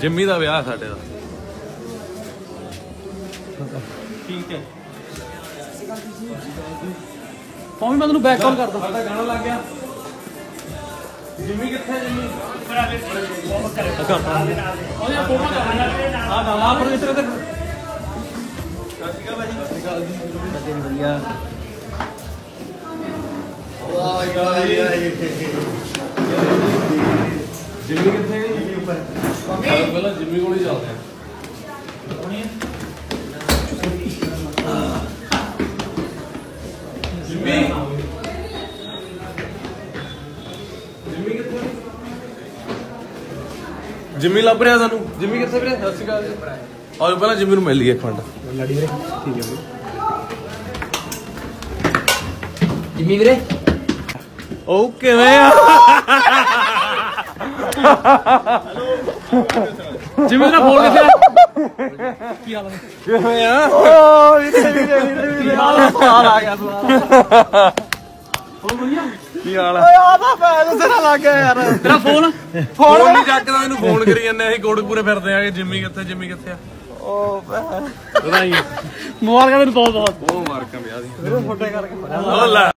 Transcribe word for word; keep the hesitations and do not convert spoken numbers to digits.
Jimmy ਦਾ ਵਿਆਹ ਸਾਡੇ ਦਾ। ਠੀਕ ਹੈ ਫੋਨ ਮੈਂ ਤੈਨੂੰ ਬੈਕ ਕਾਲ ਕਰਦਾ। ਸਾਡਾ ਗਾਣਾ ਲੱਗ ਗਿਆ। ਜਿੰਮੀ ਕਿੱਥੇ? ਜਿੰਮੀ ਆ ਗਾਣਾ ਪਰ ਇੱਧਰ ਇੱਧਰ। ਸਤਿ ਸ਼੍ਰੀ ਅਕਾਲ ਭਾਜੀ। ਸਤਿ ਸ਼੍ਰੀ ਅਕਾਲ ਜੀ। ਵਧੀਆ। ਵਾਹ ਜਿੰਮੀ ਕਿੱਥੇ ਗਈ? ਜਿੰਮੀ ਉੱਪਰ। ਪਹਿਲਾਂ ਜਿੰਮੀ ਕੋਲ ਹੀ ਚੱਲਦੇ ਆ। ਜਿੰਮੀ ਜਿੰਮੀ ਕਿੱਥੇ? ਜਿੰਮੀ ਲੱਭ ਰਿਹਾ ਸਾਨੂੰ। ਜਿੰਮੀ ਕਿੱਥੇ ਵੀਰੇ? ਸਤਿ ਸ਼੍ਰੀ ਅਕਾਲ ਜੀ। ਆਓ ਪਹਿਲਾਂ ਜਿੰਮੀ ਨੂੰ ਮਿਲ ਲਈਏ ਇੱਕ ਮਿੰਟ। ਲਾਡੀ ਵੀਰੇ ਠੀਕ ਹੈ ਵੀਰੇ। ਜਿੰਮੀ ਵੀਰੇ ਉਹ ਕਿਵੇਂ ਆ? ਜਿੰਮੀ ਦਾ ਫੋਨ ਕਿੱਥੇ ਆ? ਕੀ ਹਾਲ ਹੈ? ਕਿਵੇਂ ਆ? ਓ ਵੀਰੇ ਵੀਰੇ ਵੀਰੇ ਹਾਲ ਆ ਗਿਆ ਸਵਾਲ। ਫੋਨ ਵਧੀਆ ਕੀ ਹਾਲ ਆ? ਓਏ ਆ ਤਾਂ ਪੈਸੇ ਤੇਰਾ ਲੱਗ ਗਿਆ ਯਾਰ। ਤੇਰਾ ਫੋਨ ਫੋਨ ਨਹੀਂ ਚੱਕਦਾ। ਇਹਨੂੰ ਫੋਨ ਕਰੀ ਜਾਂਦੇ ਅਸੀਂ ਕੋਟਕਪੂਰੇ ਫਿਰਦੇ ਆ। ਜਿੰਮੀ ਕਿੱਥੇ? ਜਿੰਮੀ ਕਿੱਥੇ ਆ? ਓ ਵਧਾਈ ਮੁਬਾਰਕਾਂ ਤੈਨੂੰ ਬਹੁਤ ਬਹੁਤ। ਉਹ ਮੁਬਾਰਕਾਂ ਵਿਆਹ ਦੀਆਂ। ਵੀਰੇ ਫੋਟੋ ਕਰਕੇ